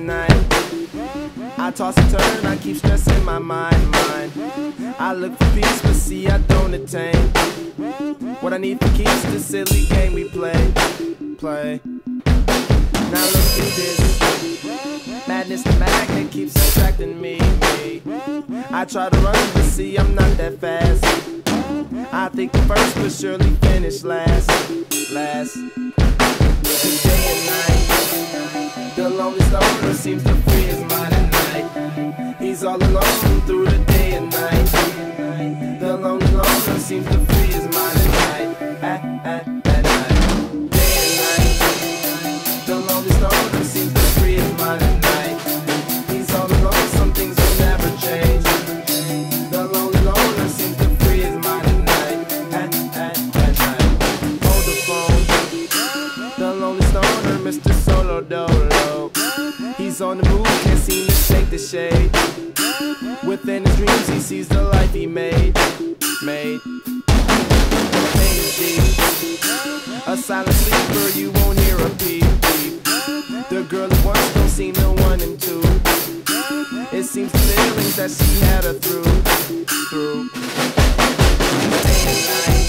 and night. I toss and turn, I keep stressing my mind. I look for peace, but see I don't attain. What I need for keeps the silly game we play. Now look through this madness, the magnet keeps attracting me. I try to run, but see I'm not that fast. I think the first will surely finish last. Day and night, the lonely stoner seems to free his mind at night. He's all alone through the day and night. The lonely loner seems to free his mind at night. At night. Day and night, the lonely stoner seems to free his mind at night. He's all alone, some things will never change. The lonely loner seems to free his mind at night. At night. Hold the phone, the lonely stoner, Mr. Solo Dolo. He's on the move, can't seem to shake the shade. Within his dreams he sees the life he made. Pain is deep, a silent sleeper, you won't hear a peep. The girl at once don't seem to want him to. It seems the feelings that she had her through. Day and night,